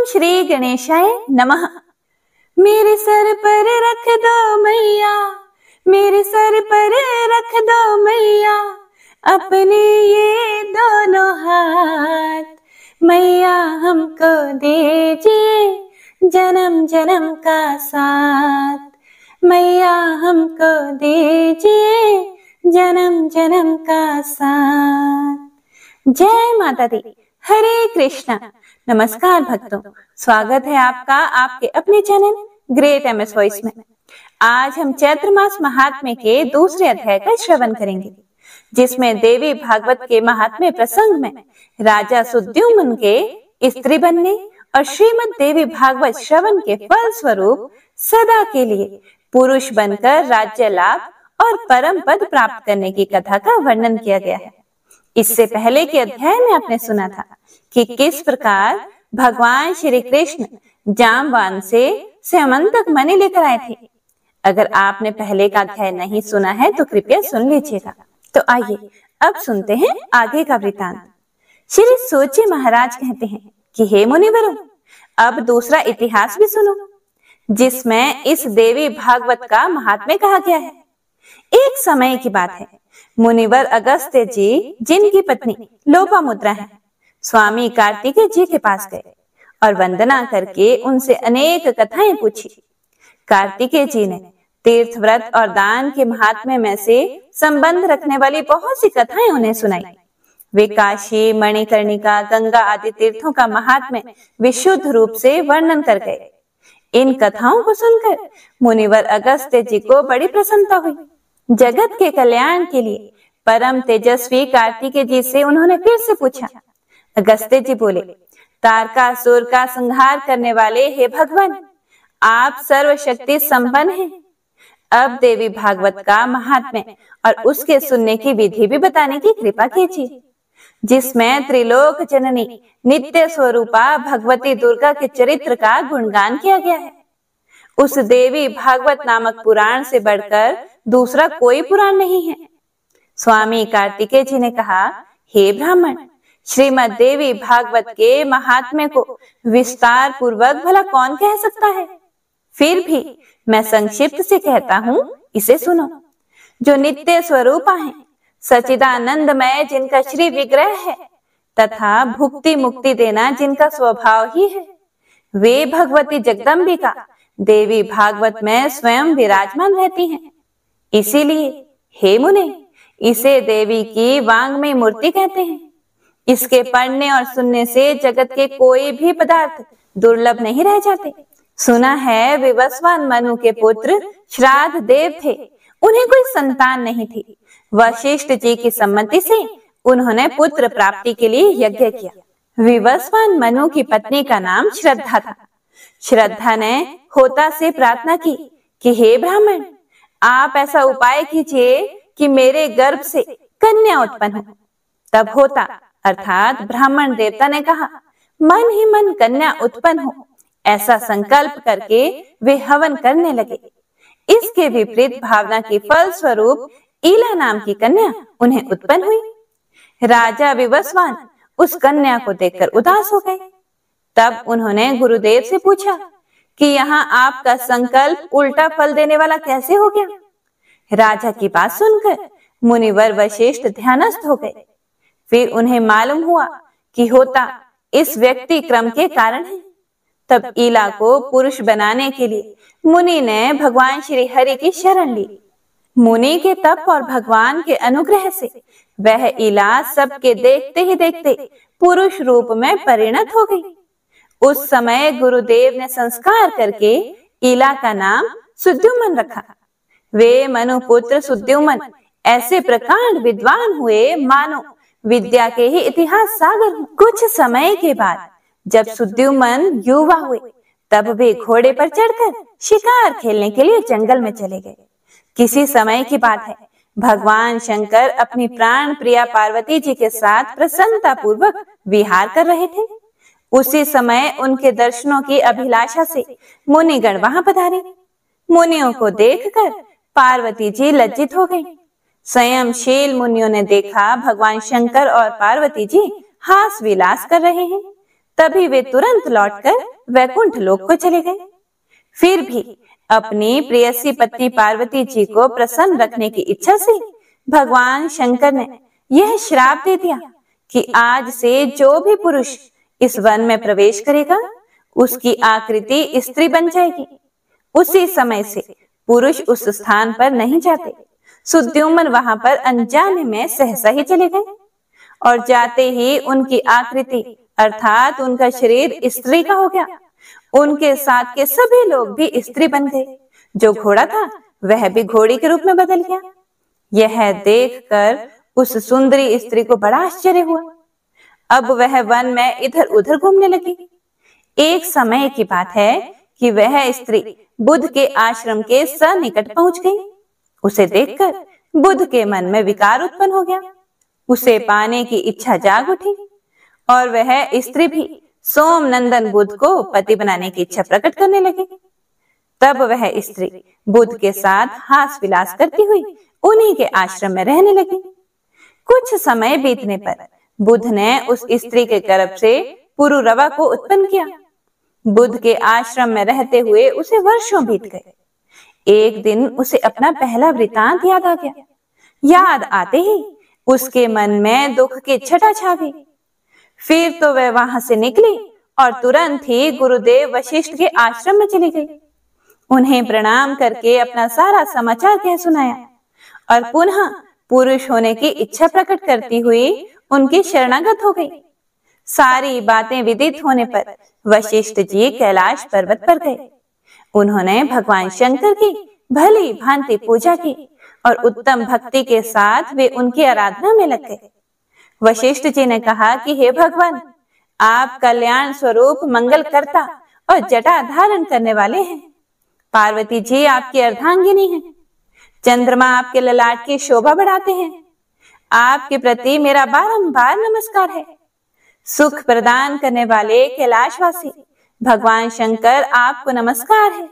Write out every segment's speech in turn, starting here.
श्री गणेशाय नमः। मेरे सर पर रख दो मैया, मेरे सर पर रख दो मैया, अपने ये दोनों हाथ। मैया हमको दीजिए जन्म जन्म का साथ। मैया हमको दीजिए जन्म जन्म का साथ। जय माता दी। हरे कृष्णा। नमस्कार भक्तों, स्वागत है आपका आपके अपने चैनल ग्रेट एमएस वॉइस में। आज हम चैत्र मास महात्म्य के दूसरे अध्याय का श्रवण करेंगे, जिसमें देवी भागवत के महात्म्य प्रसंग में राजा सुद्युम्न के स्त्री बनने और श्रीमद देवी भागवत श्रवण के फल स्वरूप सदा के लिए पुरुष बनकर राज्य लाभ और परम पद प्राप्त करने की कथा का वर्णन किया गया है। इससे पहले के अध्याय में आपने सुना था कि किस प्रकार भगवान श्री कृष्ण जामवान से स्यमंतक मणि लेकर आए थे। अगर आपने पहले का अध्याय नहीं सुना है तो कृपया सुन लीजिएगा। तो आइए अब सुनते हैं आगे का वृतांत। श्री सूची महाराज कहते हैं कि हे मुनिवरों, अब दूसरा इतिहास भी सुनो, जिसमें इस देवी भागवत का महात्म्य कहा गया है। एक समय की बात है, मुनिवर अगस्त्य जी, जिनकी पत्नी लोपामुद्रा है, स्वामी कार्तिकेय जी के पास गए और वंदना करके उनसे अनेक कथाएं पूछी। कार्तिकेय जी ने तीर्थ व्रत और दान के महात्म्य में से संबंध रखने वाली बहुत सी कथाएं उन्हें सुनाई। वे काशी, मणिकर्णिका, गंगा आदि तीर्थों का महात्म्य विशुद्ध रूप से वर्णन कर गए। इन कथाओं को सुनकर मुनिवर अगस्त्य जी को बड़ी प्रसन्नता हुई। जगत के कल्याण के लिए परम तेजस्वी कार्तिकेय जी से उन्होंने फिर से पूछा। अगस्त्य जी बोले, तारकासुर का संहार करने वाले हे भगवान, आप सर्वशक्ति संपन्न हैं। अब देवी भागवत का महात्म्य और उसके सुनने की विधि भी बताने की कृपा कीजिए, जिसमें त्रिलोक जननी नित्य स्वरूपा भगवती दुर्गा के चरित्र का गुणगान किया गया है। उस देवी भागवत नामक पुराण से बढ़कर दूसरा कोई पुराण नहीं है। स्वामी कार्तिकेय जी ने कहा, हे ब्राह्मण, श्रीमद देवी भागवत के महात्म्य को विस्तार पूर्वक भला कौन कह सकता है। फिर भी मैं संक्षिप्त से कहता हूँ, इसे सुनो। जो नित्य स्वरूपा है, सचिदानंदमय जिनका श्री विग्रह है तथा भुक्ति मुक्ति देना जिनका स्वभाव ही है, वे भगवती जगदम्बिका देवी भागवत में स्वयं विराजमान रहती हैं। इसीलिए हे मुने, इसे देवी की वांग्मय मूर्ति कहते हैं। इसके पढ़ने और सुनने से जगत के कोई भी पदार्थ दुर्लभ नहीं रह जाते। सुना है विवस्वान मनु के पुत्र श्राद्ध देव थे, उन्हें कोई संतान नहीं थी। वशिष्ठ जी की सम्मति से उन्होंने पुत्र प्राप्ति के लिए यज्ञ किया। विवस्वान मनु की पत्नी का नाम श्रद्धा था। श्रद्धा ने होता से प्रार्थना की कि हे ब्राह्मण, आप ऐसा उपाय कीजिए कि मेरे गर्भ से कन्या उत्पन्न हो। तब होता अर्थात ब्राह्मण देवता ने कहा, मन ही मन कन्या उत्पन्न हो। ऐसा संकल्प करके वे हवन करने लगे। इसके विपरीत भावना के फल स्वरूप ईला नाम की कन्या उन्हें उत्पन्न हुई। राजा विवस्वान उस कन्या को देखकर उदास हो गए। तब उन्होंने गुरुदेव से पूछा कि यहाँ आपका संकल्प उल्टा फल देने वाला कैसे हो गया। राजा की बात सुनकर मुनिवर वशिष्ठ ध्यानस्थ हो गए। फिर उन्हें मालूम हुआ कि होता इस व्यक्ति क्रम के कारण है। तब ईला को पुरुष बनाने के लिए मुनि ने भगवान श्री हरि की शरण ली। मुनि के तप और भगवान के अनुग्रह से वह ईला सबके देखते ही देखते पुरुष रूप में परिणत हो गई। उस समय गुरुदेव ने संस्कार करके ईला का नाम सुद्युम्न रखा। वे मनुपुत्र सुद्युम्न ऐसे प्रकांड विद्वान हुए मानो विद्या के ही इतिहास सागर हो। कुछ समय के बाद जब सुद्युम्न युवा हुए, तब वे घोड़े पर चढ़कर शिकार खेलने के लिए जंगल में चले गए। किसी समय की बात है, भगवान शंकर अपनी प्राण प्रिया पार्वती जी के साथ प्रसन्नता पूर्वक विहार कर रहे थे। उसी समय उनके दर्शनों की अभिलाषा से मुनिगण वहां पधारे। मुनियों को देखकर पार्वती जी लज्जित हो गईं। संयमशील मुनियों ने देखा भगवान शंकर और पार्वती जी हास विलास कर रहे हैं, तभी वे तुरंत लौटकर वैकुंठ लोक को चले गए। फिर भी अपनी प्रेयसी पत्नी पार्वती जी को प्रसन्न रखने की इच्छा से भगवान शंकर ने यह श्राप दे दिया कि आज से जो भी पुरुष इस वन में प्रवेश करेगा उसकी आकृति स्त्री बन जाएगी। उसी समय से पुरुष उस स्थान पर नहीं जाते। सुद्युम्न वहां पर अनजाने में सहसा ही चले गए और जाते ही उनकी आकृति अर्थात उनका शरीर स्त्री का हो गया। उनके साथ के सभी लोग भी स्त्री बन गए। जो घोड़ा था वह भी घोड़ी के रूप में बदल गया। यह देखकर उस सुंदरी स्त्री को बड़ा आश्चर्य हुआ। अब वह वन में इधर उधर घूमने लगी। एक समय की बात है कि वह स्त्री बुद्ध के आश्रम के सनिकट पहुंच गई। उसे देखकर बुद्ध के मन में विकार उत्पन्न हो गया। उसे पाने की इच्छा जाग उठी और वह स्त्री भी सोमनंदन बुद्ध को पति बनाने की इच्छा प्रकट करने लगी। तब वह स्त्री बुद्ध के साथ हास विलास करती हुई उन्हीं के आश्रम में रहने लगी। कुछ समय बीतने पर बुद्ध ने उस स्त्री के गर्भ से पुरुरवा को उत्पन्न किया। बुद्ध के आश्रम में रहते हुए उसे वर्षों बीत गए। एक दिन उसे अपना पहला वृतांत याद आ गया। याद आते ही उसके मन में दुख की छटा छा गई। फिर तो वह वहां से निकली और तुरंत ही गुरुदेव वशिष्ठ के आश्रम में चली गई। उन्हें प्रणाम करके अपना सारा समाचार कह सुनाया और पुनः पुरुष होने की इच्छा प्रकट करती हुई उनकी शरणागत हो गई। सारी बातें विदित होने पर वशिष्ठ जी कैलाश पर्वत पर गए। उन्होंने भगवान शंकर की भली भांति पूजा की और उत्तम भक्ति के साथ वे उनकी आराधना में लग गए। वशिष्ठ जी ने कहा कि हे भगवान, आप कल्याण स्वरूप मंगल करता और जटा धारण करने वाले हैं। पार्वती जी आपकी अर्धांगिनी हैं। चंद्रमा आपके ललाट की शोभा बढ़ाते हैं। आपके प्रति मेरा बारंबार नमस्कार है। सुख प्रदान करने वाले कैलाशवासी भगवान शंकर आपको नमस्कार है।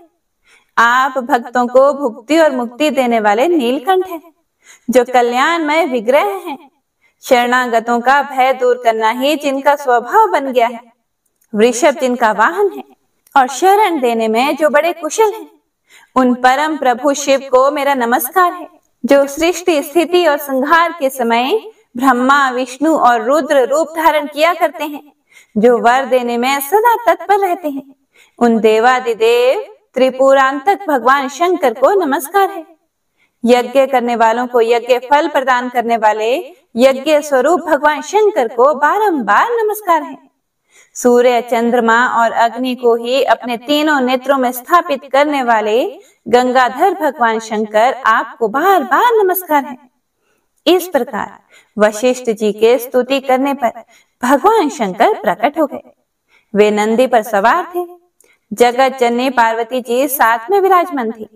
आप भक्तों को भुक्ति और मुक्ति देने वाले नीलकंठ हैं, जो कल्याणमय विग्रह हैं। शरणागतों का भय दूर करना ही जिनका स्वभाव बन गया है। वृषभ जिनका वाहन है और शरण देने में जो बड़े कुशल हैं, उन परम प्रभु शिव को मेरा नमस्कार है, जो सृष्टि स्थिति और संहार के समय ब्रह्मा विष्णु और रुद्र रूप धारण किया करते हैं, जो वर देने में सदा तत्पर रहते हैं। उन देवादिदेव त्रिपुरांतक भगवान शंकर को नमस्कार है। यज्ञ करने वालों को यज्ञ फल प्रदान करने वाले यज्ञ स्वरूप भगवान शंकर को बारंबार नमस्कार है। सूर्य चंद्रमा और अग्नि को ही अपने तीनों नेत्रों में स्थापित करने वाले गंगाधर भगवान शंकर आपको बार बार नमस्कार है। इस प्रकार वशिष्ठ जी के स्तुति करने पर भगवान शंकर प्रकट हो गए। वे नंदी पर सवार थे। जगत जननी पार्वती जी साथ में विराजमान थी।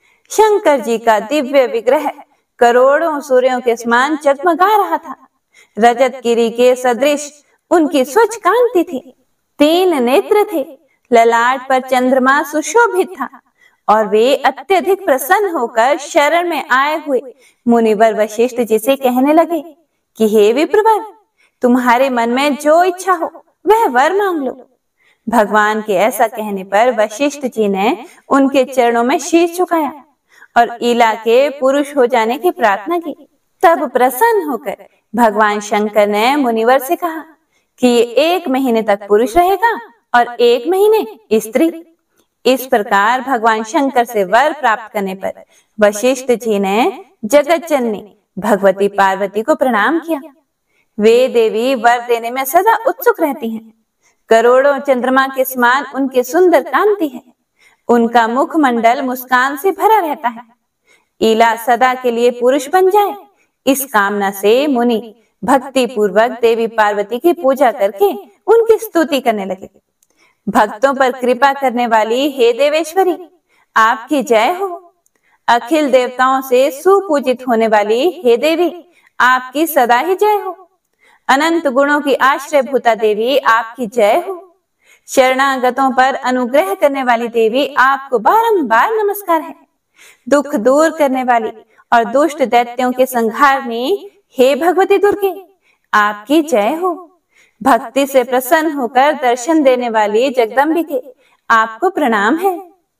शंकर जी का दिव्य विग्रह करोड़ों सूर्यों के समान जगमगा रहा था। रजत गिरी के सदृश उनकी स्वच्छ कांति थी। 3 नेत्र थे। ललाट पर चंद्रमा सुशोभित था और वे अत्यधिक प्रसन्न होकर शरण में आए हुए मुनिवर वशिष्ठ जी से कहने लगे कि हे विप्रवर, तुम्हारे मन में जो इच्छा हो वह वर मांग लो। भगवान के ऐसा कहने पर वशिष्ठ जी ने उनके चरणों में शीश झुकाया और ईला के पुरुष हो जाने की प्रार्थना की। तब प्रसन्न होकर भगवान शंकर ने मुनिवर से कहा कि ये 1 महीने तक पुरुष रहेगा और 1 महीने स्त्री। इस प्रकार भगवान शंकर से वर प्राप्त करने पर वशिष्ठ जी ने जगत जननी भगवती पार्वती को प्रणाम किया। वे देवी वर देने में सदा उत्सुक रहती हैं। करोड़ों चंद्रमा के समान उनकी सुंदर कांति है। उनका मुखमंडल मुस्कान से भरा रहता है। ईला सदा के लिए पुरुष बन जाए, इस कामना से मुनि भक्ति पूर्वक देवी पार्वती की पूजा करके उनकी स्तुति करने लगे। भक्तों पर कृपा करने वाली हे देवेश्वरी, आपकी जय हो। अखिल देवताओं से सुपूजित होने वाली हे देवी, आपकी सदा ही जय हो। अनंत गुणों की आश्रय भूता देवी, आपकी जय हो। शरणागतों पर अनुग्रह करने वाली देवी, आपको बारंबार नमस्कार है। दुख दूर करने वाली और दुष्ट दैत्यों के संहारनी हे भगवती दुर्गे, आपकी जय हो। भक्ति से प्रसन्न होकर दर्शन देने वाली जगदम्बिके, आपको प्रणाम है।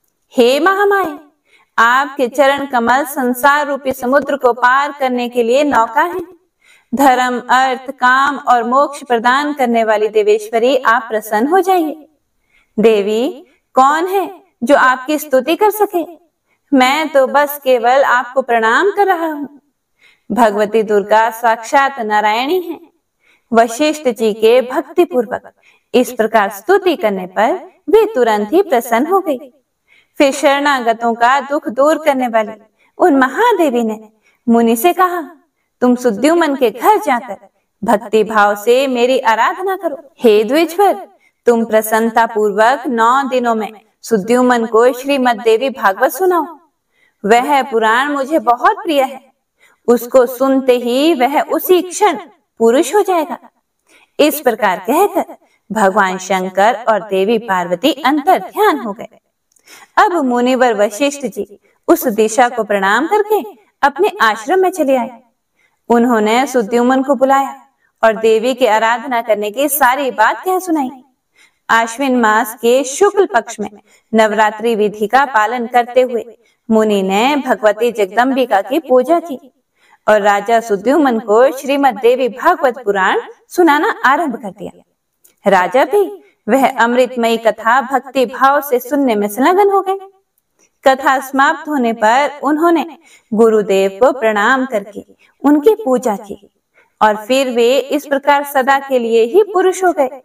हे महामाया, आपके चरण कमल संसार रूपी समुद्र को पार करने के लिए नौका है। धर्म, अर्थ, काम और मोक्ष प्रदान करने वाली देवेश्वरी, आप प्रसन्न हो जाइए। देवी, कौन है जो आपकी स्तुति कर सके? मैं तो बस केवल आपको प्रणाम कर रहा हूँ। भगवती दुर्गा साक्षात नारायणी है। वशिष्ठ जी के भक्ति पूर्वक इस प्रकार स्तुति करने पर वे तुरंत ही प्रसन्न हो गई। फिर शरणागतों का दुख दूर करने वाली उन महादेवी ने मुनि से कहा, तुम सुद्युमन के घर जाकर भक्ति भाव से मेरी आराधना करो। हे द्विजवर, तुम प्रसन्नता पूर्वक 9 दिनों में सुद्युमन को श्रीमद् देवी भागवत सुनाओ। वह पुराण मुझे बहुत प्रिय है। उसको सुनते ही वह उसी क्षण पुरुष हो जाएगा। इस प्रकार कहकर भगवान शंकर और देवी पार्वती अंतर ध्यान हो गए। अब मुनिवर वशिष्ठ जी उस दिशा को प्रणाम करके अपने आश्रम में चले आए। उन्होंने सुद्युमन को बुलाया और देवी की आराधना करने की सारी बात कह सुनाई। आश्विन मास के शुक्ल पक्ष में नवरात्रि विधि का पालन करते हुए मुनि ने भगवती जगदम्बिका की पूजा की और राजा सुद्युमन को श्रीमद् देवी भागवत पुराण सुनाना आरंभ कर दिया। राजा भी वह अमृतमयी कथा भक्ति भाव से सुनने में संलग्न हो गए। कथा समाप्त होने पर उन्होंने गुरुदेव को प्रणाम करके उनकी पूजा की और फिर वे इस प्रकार सदा के लिए ही पुरुष हो गए।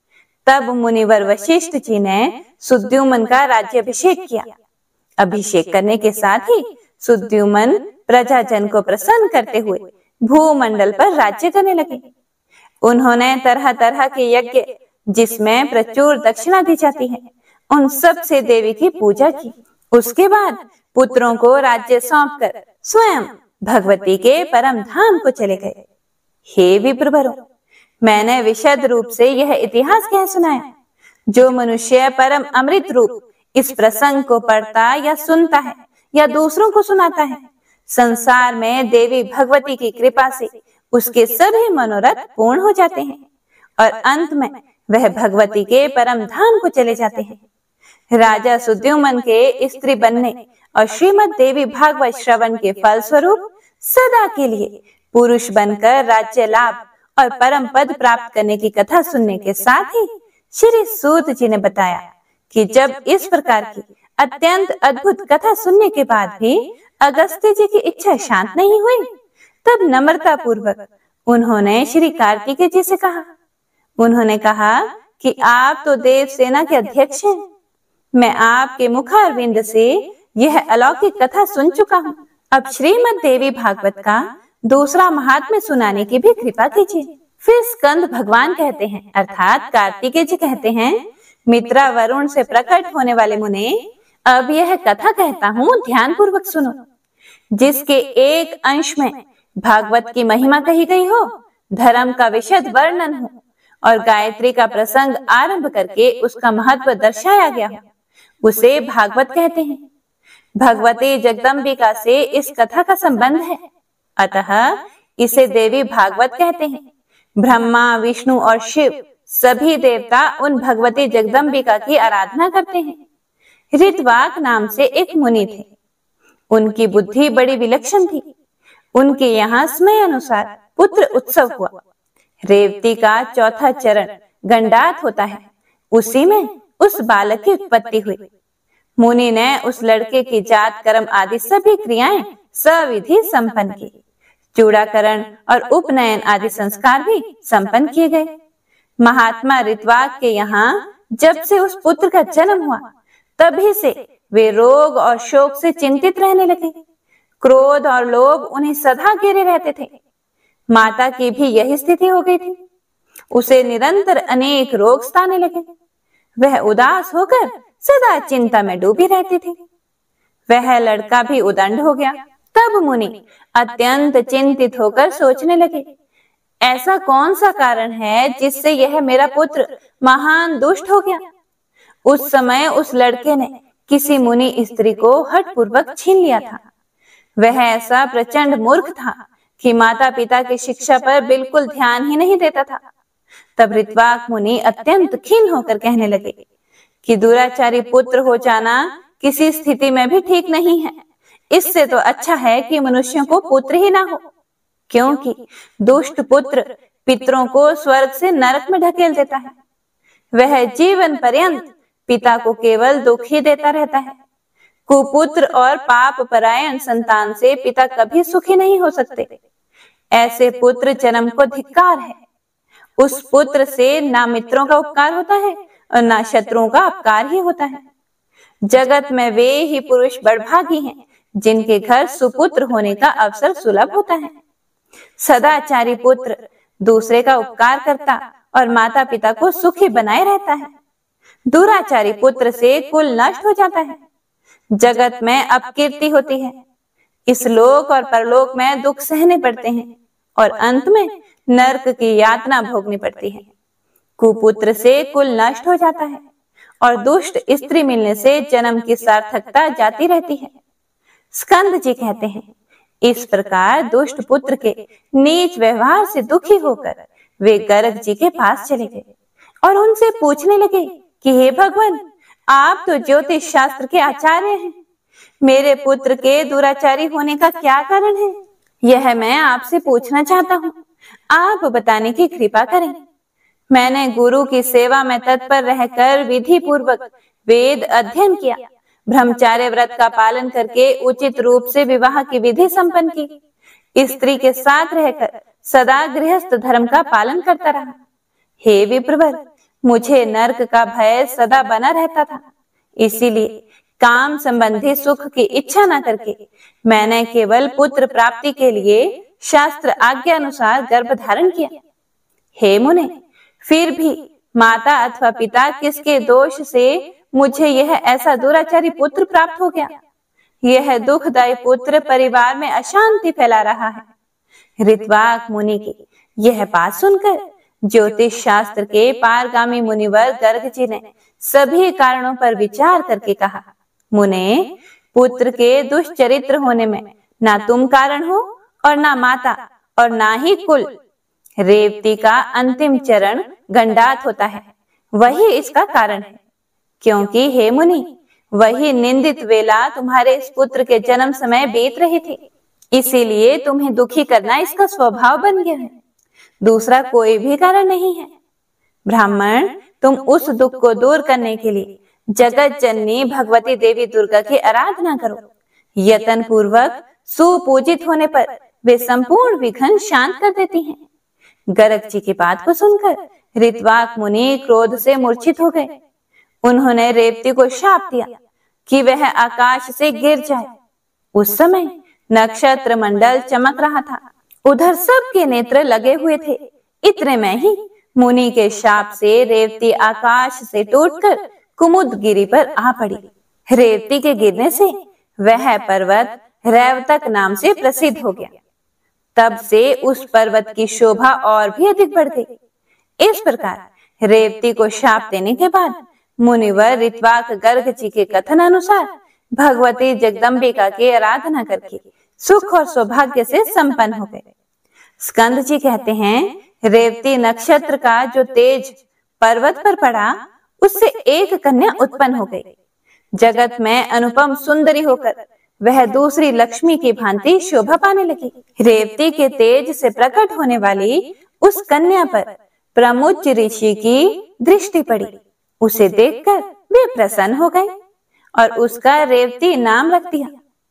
तब मुनिवर वशिष्ठ जी ने सुद्युमन का राज्याभिषेक किया। अभिषेक करने के साथ ही सुद्युमन प्रजाजन को प्रसन्न करते हुए भूमंडल पर राज्य करने लगे। उन्होंने तरह तरह के यज्ञ, जिसमें प्रचुर दक्षिणा दी जाती है, उन सब से देवी की पूजा की। उसके बाद पुत्रों को राज्य सौंपकर स्वयं भगवती के परम धाम को चले गए। हे विप्रवरों, मैंने विशद रूप से यह इतिहास कह सुनाया। जो मनुष्य परम अमृत रूप इस प्रसंग को पढ़ता या सुनता है या दूसरों को सुनाता है, संसार में देवी भगवती की कृपा से उसके सभी मनोरथ पूर्ण हो जाते हैं और अंत में वह भगवती के परम धाम को चले जाते हैं। राजा सुद्युमन के स्त्री बनने और श्रीमद् देवी भागवत श्रवण के फल स्वरूप सदा के लिए पुरुष बनकर राज्य लाभ और परम पद प्राप्त करने की कथा सुनने के साथ ही श्री सूत जी ने बताया कि जब इस प्रकार की अत्यंत अद्भुत कथा सुनने के बाद भी अगस्त्य जी की इच्छा शांत नहीं हुई, तब नम्रता पूर्वक उन्होंने श्री कार्तिकेय जी से कहा। उन्होंने कहा कि आप तो देव सेना के अध्यक्ष हैं। मैं आपके मुखारविंद से यह अलौकिक कथा सुन चुका हूँ। अब श्रीमद् देवी भागवत का दूसरा महात्म्य सुनाने की भी कृपा कीजिए। फिर स्कंद भगवान कहते हैं, अर्थात कार्तिकेय जी कहते हैं, मित्रा वरुण से प्रकट होने वाले मुने, अब यह कथा कहता हूँ, ध्यान पूर्वक सुनो। जिसके एक अंश में भागवत की महिमा कही गई हो, धर्म का विशद वर्णन हो और गायत्री का प्रसंग आरंभ करके उसका महत्व दर्शाया गया हो, उसे भागवत कहते हैं। भगवती जगदम्बिका से इस कथा का संबंध है, अतः इसे देवी भागवत कहते हैं। ब्रह्मा, विष्णु और शिव सभी देवता उन भगवती जगदम्बिका की आराधना करते हैं। ऋतवाक नाम से एक मुनि थे। उनकी बुद्धि बड़ी विलक्षण थी। उनके यहाँ समय अनुसार पुत्र उत्सव हुआ। रेवती का चौथा चरण गंडात होता है, उसी में उस बालक की उत्पत्ति हुई। मुनि ने उस लड़के की जात कर्म आदि सभी क्रियाएं सविधि संपन्न की। चूड़ाकरण और उपनयन आदि संस्कार भी संपन्न किए गए। महात्मा ऋतवाक के यहाँ जब से उस पुत्र का जन्म हुआ, तभी से वे रोग और शोक से चिंतित रहने लगे। क्रोध और लोभ उन्हें सदा घेरे रहते थे। माता की भी यही स्थिति हो गई थी। उसे निरंतर अनेक रोग सताने लगे। वह उदास होकर सदा चिंता में डूबी रहती थी। वह लड़का भी उदंड हो गया। तब मुनि अत्यंत चिंतित होकर सोचने लगे, ऐसा कौन सा कारण है जिससे यह मेरा पुत्र महान दुष्ट हो गया। उस समय उस लड़के ने किसी मुनि स्त्री को हठपूर्वक छीन लिया था। वह ऐसा प्रचंड मूर्ख था कि माता पिता की शिक्षा पर बिल्कुल ध्यान ही नहीं देता था। तब ऋत्वाक मुनि अत्यंत खिन्न होकर कहने लगे कि दुराचारी पुत्र हो जाना किसी स्थिति में भी ठीक नहीं है। इससे तो अच्छा है कि मनुष्यों को पुत्र ही ना हो, क्योंकि दुष्ट पुत्र पितरों को स्वर्ग से नरक में ढकेल देता है। वह जीवन पर्यंत पिता को केवल दुख ही देता रहता है। कुपुत्र और पाप परायण संतान से पिता कभी सुखी नहीं हो सकते। ऐसे पुत्र जन्म को धिक्कार है। उस पुत्र से ना मित्रों का उपकार होता है और ना शत्रुओं का अपकार ही होता है। जगत में वे ही पुरुष बड़भागी हैं जिनके घर सुपुत्र होने का अवसर सुलभ होता है। सदाचारी पुत्र दूसरे का उपकार करता और माता पिता को सुखी बनाए रहता है। दुराचारी पुत्र से कुल नष्ट हो जाता है। जगत में अपकीर्ति होती है। इस लोक और परलोक में दुख सहने पड़ते हैं और अंत में नरक की यातना भोगनी पड़ती है। कुपुत्र से कुल नष्ट हो जाता है और दुष्ट स्त्री मिलने से जन्म की सार्थकता जाती रहती है। स्कंद जी कहते हैं, इस प्रकार दुष्ट पुत्र के नीच व्यवहार से दुखी होकर वे गर्ग जी के पास चले गए और उनसे पूछने लगे कि हे भगवान, आप तो ज्योतिष शास्त्र के आचार्य हैं, मेरे पुत्र के दुराचारी होने का क्या कारण है, यह मैं आपसे पूछना चाहता हूँ। आप बताने की कृपा करें। मैंने गुरु की सेवा में तत्पर रहकर विधि पूर्वक वेद अध्ययन किया, ब्रह्मचार्य व्रत का पालन करके उचित रूप से विवाह की विधि संपन्न की, स्त्री के साथ रहकर सदा गृहस्थ धर्म का पालन करता रहा। हे विप्रवर, मुझे नरक का भय सदा बना रहता था, इसीलिए काम संबंधी सुख की इच्छा न करके मैंने केवल पुत्र प्राप्ति के लिए शास्त्र आज्ञा अनुसार गर्भ धारण किया। हे मुने, फिर भी माता अथवा पिता किसके दोष से मुझे यह ऐसा दुराचारी पुत्र प्राप्त हो गया? यह दुखदायी पुत्र परिवार में अशांति फैला रहा है। ऋत्वाक मुनि की यह बात सुनकर ज्योतिष शास्त्र के पारगामी मुनिवर गर्ग जी ने सभी कारणों पर विचार करके कहा, मुने, पुत्र के दुष्चरित्र होने में ना तुम कारण हो और ना माता और ना ही कुल। रेवती का अंतिम चरण गंडात होता है, वही इसका कारण है। क्योंकि हे मुनि, वही निंदित वेला तुम्हारे इस पुत्र के जन्म समय बीत रही थी, इसीलिए तुम्हें दुखी करना इसका स्वभाव बन गया है। दूसरा कोई भी कारण नहीं है। ब्राह्मण, तुम उस दुख को दूर करने के लिए जगत जननी भगवती देवी दुर्गा की आराधना करो। यत्न पूर्वक सुपूजित होने पर वे संपूर्ण विघ्न शांत कर देती हैं। गर्ग जी की बात को सुनकर ऋत्वाक मुनि क्रोध से मूर्छित हो गए। उन्होंने रेवती को शाप दिया कि वह आकाश से गिर जाए। उस समय नक्षत्र मंडल चमक रहा था, उधर सबके नेत्र लगे हुए थे। इतने में ही मुनि के शाप से रेवती आकाश से टूटकर कुमुदगिरी पर आ पड़ी। रेवती के गिरने से वह पर्वत रैवतक नाम से प्रसिद्ध हो गया। तब से उस पर्वत की शोभा और भी अधिक बढ़ गई। इस प्रकार रेवती को शाप देने के बाद मुनिवर ऋत्वाक गर्ग जी के कथन अनुसार भगवती जगदम्बिका की आराधना करके सुख और सौभाग्य से संपन्न हो गए। स्कंद जी कहते हैं, रेवती नक्षत्र का जो तेज पर्वत पर पड़ा, उससे एक कन्या उत्पन्न हो गई। जगत में अनुपम सुंदरी होकर वह दूसरी लक्ष्मी की भांति शोभा पाने लगी। रेवती के तेज से प्रकट होने वाली उस कन्या पर प्रमुच ऋषि की दृष्टि पड़ी। उसे देखकर वे प्रसन्न हो गए और उसका रेवती नाम रख दिया।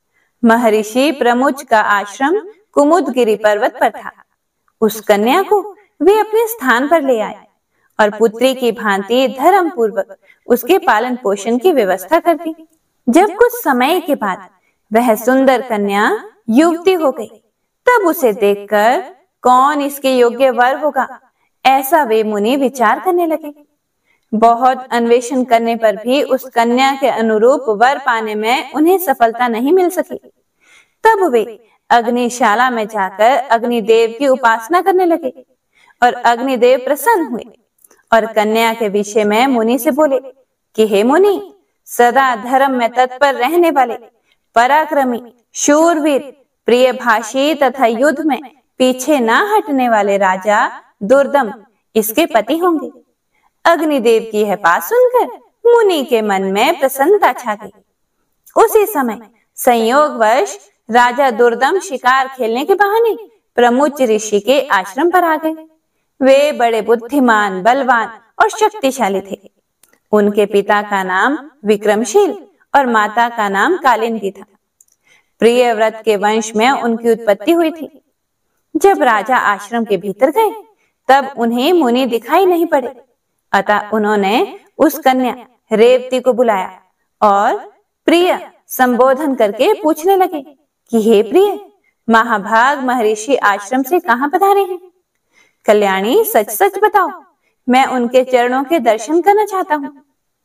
महर्षि प्रमुच का आश्रम कुमुदगिरी पर्वत पर था। उस कन्या को वे अपने स्थान पर ले आए और पुत्री की भांति धर्म पूर्वक उसके पालन पोषण की व्यवस्था कर दी। जब कुछ समय के बाद वह सुंदर कन्या युवती हो गई, तब उसे देखकर कौन इसके योग्य वर होगा, ऐसा वे मुनि विचार करने लगे। बहुत अन्वेषण करने पर भी उस कन्या के अनुरूप वर पाने में उन्हें सफलता नहीं मिल सकी। तब वे अग्निशाला में जाकर अग्निदेव की उपासना करने लगे और अग्निदेव प्रसन्न हुए और कन्या के विषय में मुनि से बोले कि हे मुनि, सदा धर्म में तत्पर रहने वाले पराक्रमी, शूरवीर, प्रिय भाषी तथा युद्ध में पीछे ना हटने वाले राजा दुर्दम इसके पति होंगे। अग्निदेव की यह बात सुनकर मुनि के मन में प्रसन्नता छा गई। उसी समय संयोगवश राजा दुर्दम शिकार खेलने के बहाने प्रमुच ऋषि के आश्रम पर आ गए। वे बड़े बुद्धिमान, बलवान और शक्तिशाली थे। उनके पिता का नाम विक्रमशील और माता का नाम कालिंदी था। प्रियव्रत के वंश में उनकी उत्पत्ति हुई थी। जब राजा आश्रम के भीतर गए तब उन्हें मुनि दिखाई नहीं पड़े, अतः उन्होंने उस कन्या रेवती को बुलाया और प्रिय संबोधन करके पूछने लगे कि हे प्रिय, महाभाग महर्षि आश्रम से कहाँ पधारे हैं? कल्याणी, सच सच बताओ, मैं उनके चरणों के दर्शन करना चाहता हूँ।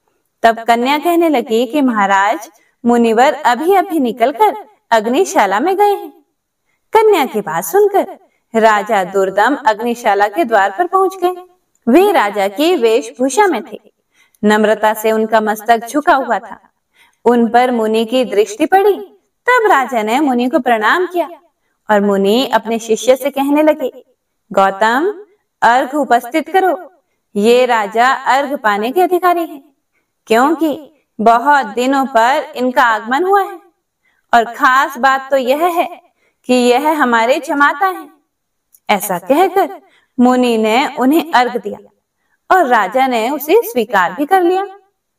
तब कन्या कहने लगी कि महाराज, मुनिवर अभी अभी निकलकर अग्निशाला में गए हैं। कन्या की बात सुनकर राजा दुर्दम अग्निशाला के द्वार पर पहुंच गए। वे राजा की वेशभूषा में थे। नम्रता से उनका मस्तक झुका हुआ था। उन पर मुनि की दृष्टि पड़ी। तब राजा ने मुनि को प्रणाम किया और मुनि अपने शिष्य से कहने लगे, गौतम, अर्घ उपस्थित करो। ये राजा अर्घ पाने के अधिकारी हैं, क्योंकि बहुत दिनों पर इनका आगमन हुआ है और खास बात तो यह है कि यह हमारे जमाता हैं। ऐसा कहकर मुनि ने उन्हें अर्घ दिया और राजा ने उसे स्वीकार भी कर लिया।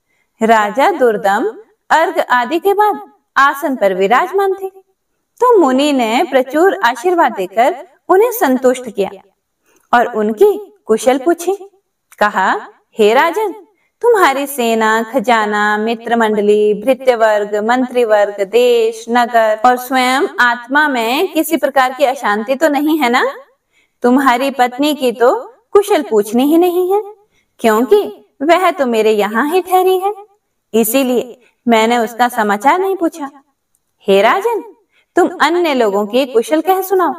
राजा दुर्दम अर्घ आदि के बाद आसन पर विराजमान थे, तो मुनि ने प्रचुर आशीर्वाद देकर उन्हें संतुष्ट किया और उनकी कुशल पूछी। कहा, हे राजन, तुम्हारी सेना, खजाना, मित्र मंडली, भृत्य वर्ग, मंत्री वर्ग, देश, नगर और स्वयं आत्मा में किसी प्रकार की अशांति तो नहीं है ना? तुम्हारी पत्नी की तो कुशल पूछनी ही नहीं है, क्योंकि वह तो मेरे यहाँ ही ठहरी है, इसीलिए मैंने उसका समाचार नहीं पूछा। हे राजन, तुम अन्य लोगों की कुशल कह सुनाओ।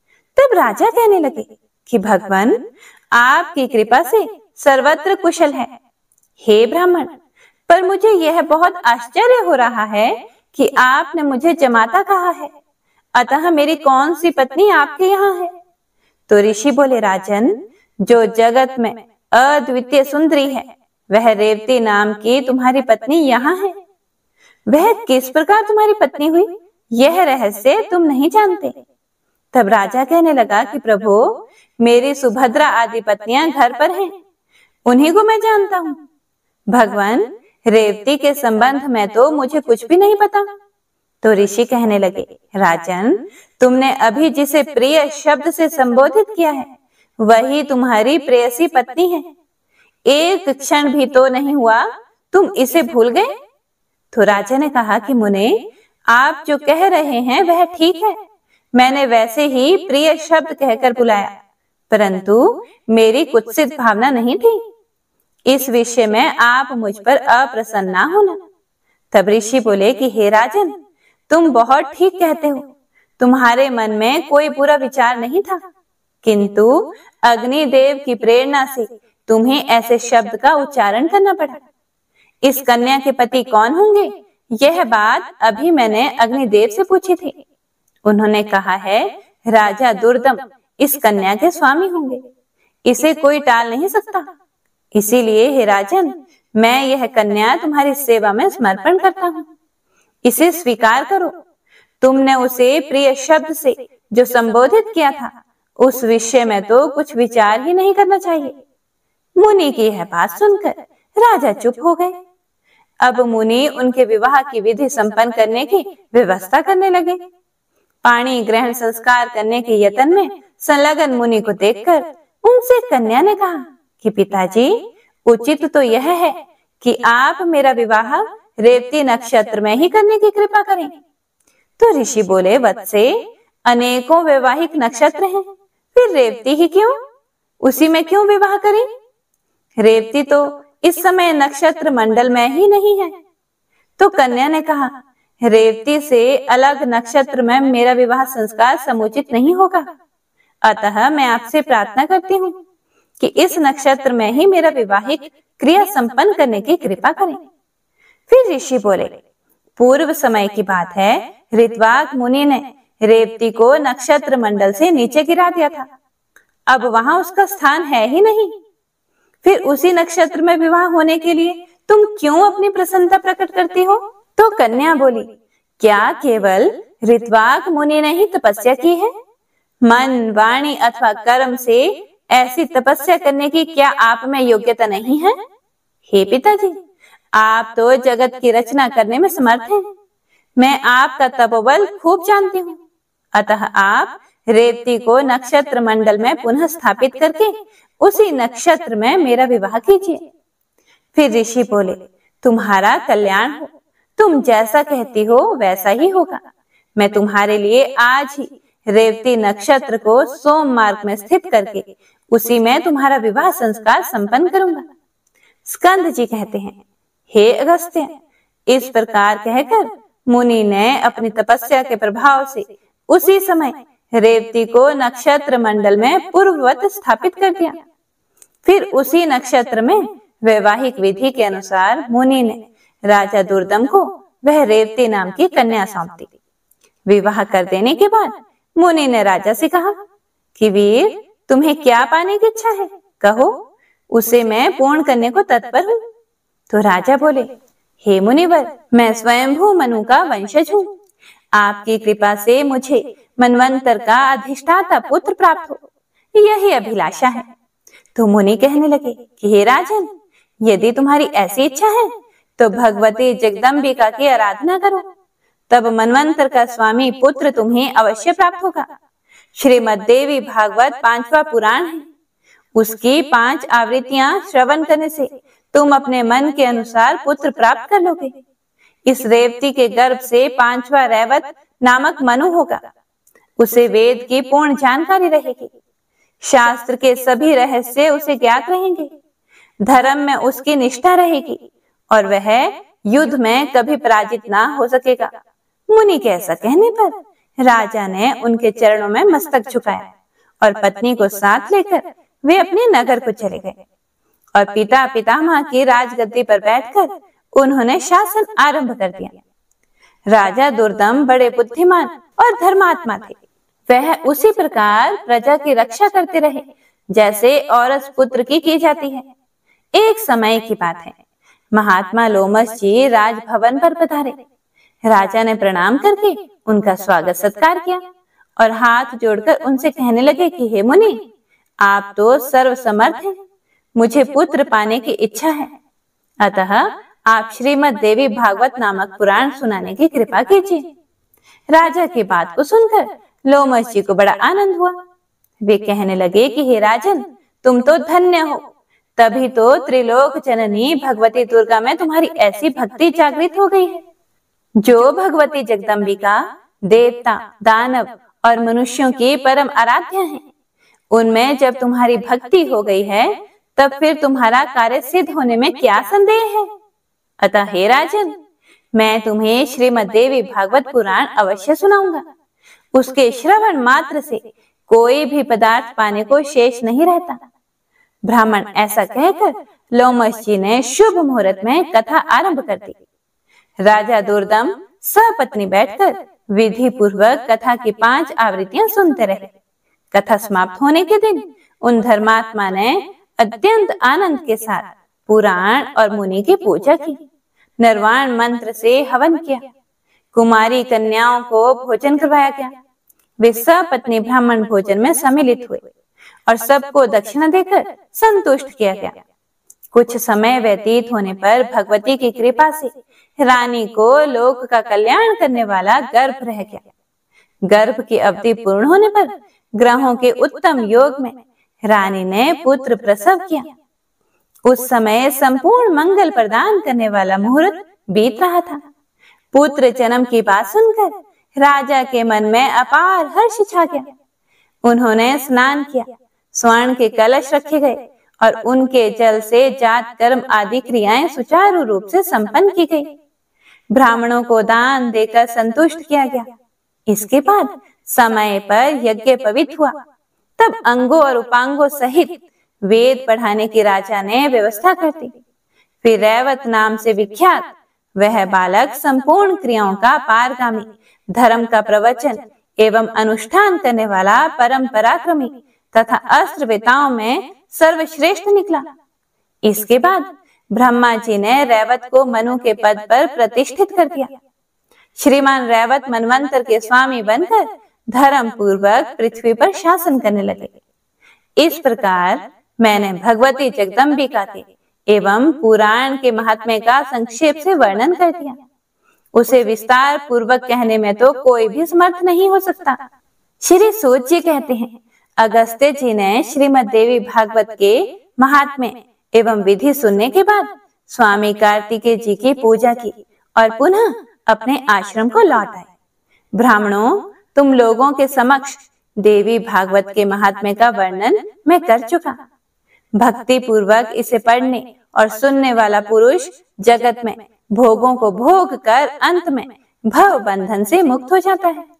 तब राजा कहने लगे कि भगवान, आपकी कृपा से सर्वत्र कुशल है। हे ब्राह्मण, पर मुझे यह बहुत आश्चर्य हो रहा है कि आपने मुझे जमाता कहा है, अतः मेरी कौन सी पत्नी आपके यहाँ है? तो ऋषि बोले, राजन, जो जगत में अद्वितीय सुंदरी है, वह रेवती नाम की तुम्हारी पत्नी यहाँ है। वह किस प्रकार तुम्हारी पत्नी हुई, यह रहस्य तुम नहीं जानते। तब राजा कहने लगा कि प्रभु, मेरी सुभद्रा आदि पत्नियां घर पर हैं, उन्हीं को मैं जानता हूँ। भगवान, रेवती के संबंध में तो मुझे कुछ भी नहीं पता। तो ऋषि कहने लगे, राजन, तुमने अभी जिसे प्रिय शब्द से संबोधित किया है, वही तुम्हारी प्रेयसी पत्नी है। एक क्षण भी तो नहीं हुआ तुम इसे भूल गए। तो राजा ने कहा कि मुने, आप जो कह रहे हैं वह ठीक है, मैंने वैसे ही प्रिय शब्द कहकर बुलाया, परंतु मेरी कुत्सित भावना नहीं थी। इस विषय में आप मुझ पर अप्रसन्न ना होना। तब ऋषि बोले कि हे राजन, तुम बहुत ठीक कहते हो, तुम्हारे मन में कोई बुरा विचार नहीं था, किंतु अग्निदेव की प्रेरणा से तुम्हें ऐसे शब्द का उच्चारण करना पड़ा। इस कन्या के पति कौन होंगे, यह बात अभी मैंने अग्निदेव से पूछी थी। उन्होंने कहा है, राजा दुर्दम इस कन्या के स्वामी होंगे, इसे कोई टाल नहीं सकता। इसीलिए हे राजन, मैं यह कन्या तुम्हारी सेवा में समर्पण करता हूँ, इसे स्वीकार करो। तुमने उसे प्रिय शब्द से जो संबोधित किया था, उस विषय में तो कुछ विचार ही नहीं करना चाहिए। मुनि की यह बात सुनकर राजा चुप हो गए। अब मुनि उनके विवाह की विधि संपन्न करने की व्यवस्था करने लगे। पाणी ग्रहण संस्कार करने के यत्न में संलग्न मुनि को देखकर उनसे कन्या ने कहा कि पिताजी, उचित तो यह है कि आप मेरा विवाह रेवती नक्षत्र में ही करने की कृपा करें। तो ऋषि बोले, वत्से, अनेकों वैवाहिक नक्षत्र हैं, फिर रेवती ही क्यों? उसी में क्यों विवाह करें? रेवती तो इस समय नक्षत्र मंडल में ही नहीं है। तो कन्या ने कहा, रेवती से अलग नक्षत्र में मेरा विवाह संस्कार समुचित नहीं होगा, अतः मैं आपसे प्रार्थना करती हूँ कि इस नक्षत्र में ही मेरा विवाहिक क्रिया संपन्न करने की कृपा करें। फिर ऋषि बोले, पूर्व समय की बात है, ऋत्वाक मुनि ने रेवती को नक्षत्र मंडल से नीचे गिरा दिया था। अब वहां उसका स्थान है ही नहीं। फिर उसी नक्षत्र में विवाह होने के लिए तुम क्यों अपनी प्रसन्नता प्रकट करती हो? तो कन्या बोली, क्या केवल ऋत्वाक मुनि ने ही तपस्या की है? मन, वाणी अथवा कर्म से ऐसी तपस्या करने की क्या आप में योग्यता नहीं है? हे पिताजी, आप तो जगत की रचना करने में समर्थ हैं। मैं आपका तपोबल खूब जानती हूँ। अतः आप रेवती को नक्षत्र मंडल में पुनः स्थापित करके उसी नक्षत्र में मेरा विवाह कीजिए। फिर ऋषि बोले, तुम्हारा कल्याण हो, तुम जैसा कहती हो वैसा ही होगा। मैं तुम्हारे लिए आज ही रेवती नक्षत्र को सोम मार्ग में स्थित करके उसी में तुम्हारा विवाह संस्कार संपन्न करूंगा। स्कंद जी कहते हैं, हे अगस्त्य, इस प्रकार कहकर मुनि ने अपनी तपस्या के प्रभाव से उसी समय रेवती को नक्षत्र मंडल में पूर्ववत स्थापित कर दिया। फिर उसी नक्षत्र में वैवाहिक विधि के अनुसार मुनि ने राजा दुर्दम को वह रेवती नाम की कन्या सौंप दी। विवाह कर देने के बाद मुनि ने राजा से कहा कि वीर, तुम्हें क्या पाने की इच्छा है, कहो, उसे मैं पूर्ण करने को तत्पर हूँ। तो राजा बोले, हे मुनिवर, मैं स्वयंभू मनु का वंशज हूँ। आपकी कृपा से मुझे मनवंतर का अधिष्ठाता पुत्र प्राप्त हो, यही अभिलाषा है। तो मुनि कहने लगे कि हे राजन, यदि तुम्हारी ऐसी इच्छा है तो भगवती जगदम्बिका की आराधना करो, तब मनवंतर का स्वामी पुत्र तुम्हें अवश्य प्राप्त होगा। श्रीमद् देवी भागवत 5वां पुराण है, उसकी 5 आवृत्तियां श्रवण करने से तुम अपने मन के अनुसार पुत्र प्राप्त कर लोगे। इस रेवती के गर्भ से 5वां रैवत नामक मनु होगा। उसे वेद की पूर्ण जानकारी रहेगी, शास्त्र के सभी रहस्य उसे ज्ञात रहेंगे, धर्म में उसकी निष्ठा रहेगी और वह युद्ध में कभी पराजित ना हो सकेगा। मुनि के ऐसा कहने पर राजा ने उनके चरणों में मस्तक झुकाया और पत्नी को साथ लेकर वे अपने नगर को चले गए और पिता पितामह की राजगद्दी पर बैठकर उन्होंने शासन आरंभ कर दिया। राजा दुर्दम बड़े बुद्धिमान और धर्मात्मा थे। वह उसी प्रकार प्रजा की रक्षा करते रहे जैसे औरस पुत्र की जाती है। एक समय की बात है, महात्मा लोमस जी राजभवन पर पधारे। राजा ने प्रणाम करके उनका स्वागत सत्कार किया और हाथ जोड़कर उनसे कहने लगे कि हे मुनि, आप तो सर्वसमर्थ हैं, मुझे पुत्र पाने की इच्छा है, अतः आप श्रीमद् देवी भागवत नामक पुराण सुनाने की कृपा कीजिए। राजा की बात को सुनकर लोमस जी को बड़ा आनंद हुआ। वे कहने लगे कि हे राजन, तुम तो धन्य हो, तभी तो त्रिलोक जननी भगवती दुर्गा में तुम्हारी ऐसी भक्ति जागृत हो गई है। जो भगवती जगदम्बिका देवता, दानव और मनुष्यों की परम आराध्या है, उनमें जब तुम्हारी भक्ति हो गई है तब फिर तुम्हारा कार्य सिद्ध होने में क्या संदेह है। अतः हे राजन, मैं तुम्हें श्रीमद् देवी भागवत पुराण अवश्य सुनाऊंगा। उसके श्रवण मात्र से कोई भी पदार्थ पाने को शेष नहीं रहता। ब्राह्मण ऐसा कहकर लोमस जी ने शुभ मुहूर्त में कथा आरंभ कर दी। राजा दुर्दम सपत्नी बैठकर विधि पूर्वक कथा की 5 आवृत्तियां सुनते रहे। कथा समाप्त होने के दिन उन धर्मात्मा ने अत्यंत आनंद के साथ पुराण और मुनि की पूजा की, निर्वाण मंत्र से हवन किया, कुमारी कन्याओं को भोजन करवाया गया। वे सपत्नी ब्राह्मण भोजन में सम्मिलित हुए और सबको दक्षिणा देकर संतुष्ट किया गया। कुछ समय व्यतीत होने पर भगवती की कृपा से रानी को लोक का कल्याण करने वाला गर्भ रह गया। गर्भ की अवधि पूर्ण होने पर ग्रहों के उत्तम योग में रानी ने पुत्र प्रसव किया। उस समय संपूर्ण मंगल प्रदान करने वाला मुहूर्त बीत रहा था। पुत्र जन्म की बात सुनकर राजा के मन में अपार हर्ष छा गया। उन्होंने स्नान किया, स्वर्ण के कलश रखे गए और उनके जल से जात कर्म आदि क्रियाएं सुचारू रूप से संपन्न की गई। ब्राह्मणों को दान देकर संतुष्ट किया गया। इसके बाद समय पर यज्ञ पवित्र हुआ। तब अंगों और उपांगों सहित वेद पढ़ाने की राजा ने व्यवस्था कर दी। फिर रैवत नाम से विख्यात वह बालक संपूर्ण क्रियाओं का पारगामी, धर्म का प्रवचन एवं अनुष्ठान करने वाला परम पराक्रमी तथा अस्त्रवेताओं में सर्वश्रेष्ठ निकला। इसके बाद ब्रह्मा जी ने रैवत को मनु के पद पर प्रतिष्ठित कर दिया। श्रीमान रैवत मनवंतर के स्वामी बनकर धर्म पूर्वक पृथ्वी पर शासन करने लगे। इस प्रकार मैंने भगवती जगदम्बिका के एवं पुराण के महात्म्य का संक्षेप से वर्णन कर दिया। उसे विस्तार पूर्वक कहने में तो कोई भी समर्थ नहीं हो सकता। श्री सूत जी कहते हैं, अगस्त्य जी ने श्रीमद् देवी भागवत के महात्म्य एवं विधि सुनने के बाद स्वामी कार्तिकेय जी की पूजा की और पुनः अपने आश्रम को लौट आए। ब्राह्मणों, तुम लोगों के समक्ष देवी भागवत के महात्म्य का वर्णन मैं कर चुका। भक्ति पूर्वक इसे पढ़ने और सुनने वाला पुरुष जगत में भोगों को भोग कर अंत में भव बंधन से मुक्त हो जाता है।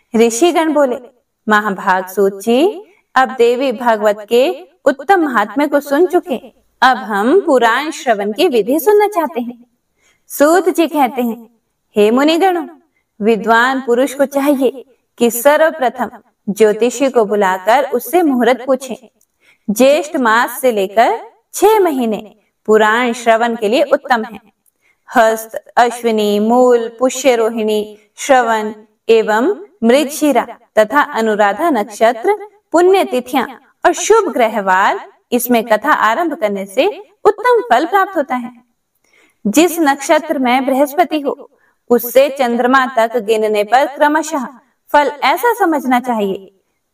ऋषिगण बोले, महाभाग सूत जी, अब देवी भागवत के उत्तम महात्म्य को सुन चुके, अब हम पुराण श्रवण की विधि सुनना चाहते हैं। सूत जी कहते हैं, हे मुनिगणों, विद्वान पुरुष को चाहिए कि सर्वप्रथम ज्योतिषी को बुलाकर उससे मुहूर्त पूछे। ज्येष्ठ मास से लेकर 6 महीने पुराण श्रवण के लिए उत्तम है। हस्त, अश्विनी, मूल, पुष्य रोहिणी, श्रवण एवं मृगशिरा तथा अनुराधा नक्षत्र, पुण्य तिथियां और शुभ ग्रहवार, इसमें कथा आरंभ करने से उत्तम फल प्राप्त होता है। जिस नक्षत्र में बृहस्पति हो, उससे चंद्रमा तक गिनने पर क्रमशः फल ऐसा समझना चाहिए: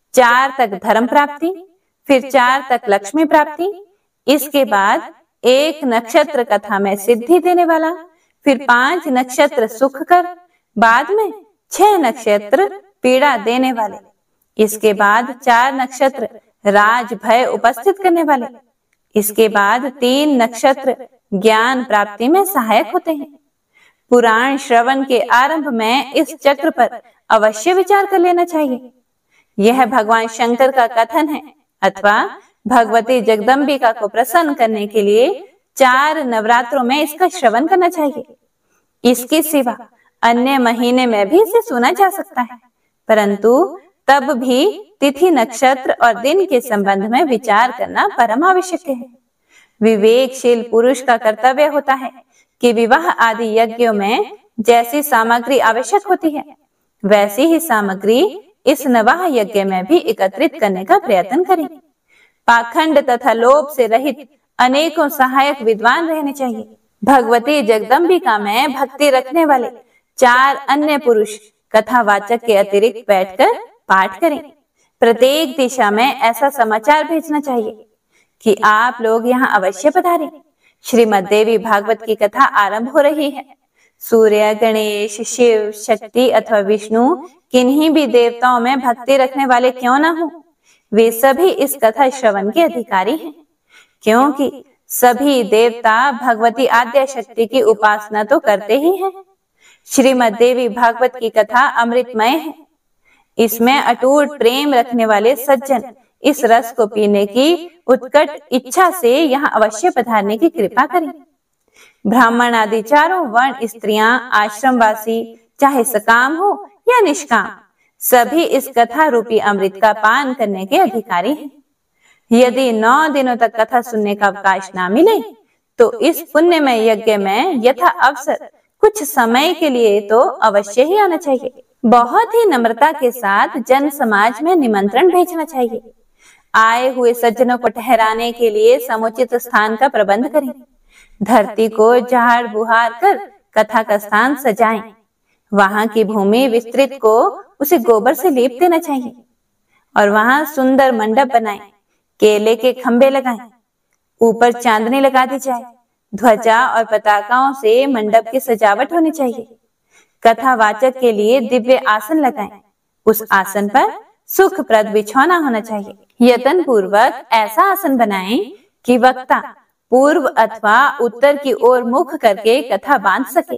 4 तक धर्म प्राप्ति, फिर 4 तक लक्ष्मी प्राप्ति, इसके बाद 1 नक्षत्र कथा में सिद्धि देने वाला, फिर 5 नक्षत्र सुख कर, बाद में 6 नक्षत्र पीड़ा देने वाले, इसके बाद 4 नक्षत्र राज भय उपस्थित करने वाले, इसके बाद 3 नक्षत्र ज्ञान प्राप्ति में सहायक होते हैं। पुराण श्रवण के आरंभ में इस चक्र पर अवश्य विचार कर लेना चाहिए। यह भगवान शंकर का कथन है अथवा भगवती जगदम्बिका को प्रसन्न करने के लिए 4 नवरात्रों में इसका श्रवण करना चाहिए। इसके सिवा अन्य महीने में भी इसे सुना जा सकता है, परंतु तब भी तिथि, नक्षत्र और दिन के संबंध में विचार करना परम आवश्यक है। विवेकशील पुरुष का कर्तव्य होता है कि विवाह आदि यज्ञों में जैसी सामग्री आवश्यक होती है, वैसी ही सामग्री इस नवाह यज्ञ में भी एकत्रित करने का प्रयत्न करें। पाखंड तथा लोभ से रहित अनेकों सहायक विद्वान रहने चाहिए। भगवती जगदम्बिका में भक्ति रखने वाले 4 अन्य पुरुष कथावाचक के अतिरिक्त बैठकर पाठ करें। प्रत्येक दिशा में ऐसा समाचार भेजना चाहिए कि आप लोग यहाँ अवश्य पधारें। श्रीमद् देवी भागवत की कथा आरंभ हो रही है। सूर्य, गणेश, शिव, शक्ति अथवा विष्णु, किन्हीं भी देवताओं में भक्ति रखने वाले क्यों न हो, वे सभी इस कथा श्रवण के अधिकारी हैं, क्योंकि सभी देवता भगवती आद्या शक्ति की उपासना तो करते ही हैं। श्रीमद् देवी भागवत की कथा अमृतमय है। इसमें अटूट प्रेम रखने वाले सज्जन इस रस को पीने की उत्कट इच्छा से यहाँ अवश्य पधारने की कृपा करें। ब्राह्मण आदि चारों वर्ण स्त्रियां, आश्रमवासी, चाहे सकाम हो या निष्काम, सभी इस कथा रूपी अमृत का पान करने के अधिकारी हैं। यदि 9 दिनों तक कथा सुनने का अवकाश ना मिले तो इस पुण्यमय यज्ञ में यथा अवसर कुछ समय के लिए तो अवश्य ही आना चाहिए। बहुत ही नम्रता के साथ जन समाज में निमंत्रण भेजना चाहिए। आए हुए सज्जनों को ठहराने के लिए समुचित स्थान का प्रबंध करें। धरती को झाड़ बुहार कर कथा का स्थान सजाएं। वहां की भूमि विस्तृत को उसे गोबर से लेप देना चाहिए और वहां सुंदर मंडप बनाएं। केले के खंबे लगाएं, ऊपर चांदनी लगा दी जाए। ध्वजा और पताकाओं से मंडप की सजावट होनी चाहिए। कथावाचक के लिए दिव्य आसन लगाएं। उस आसन पर सुखप्रद बिछौना होना चाहिए। यत्न पूर्वक ऐसा आसन बनाएं कि वक्ता पूर्व अथवा उत्तर की ओर मुख करके कथा बांध सके।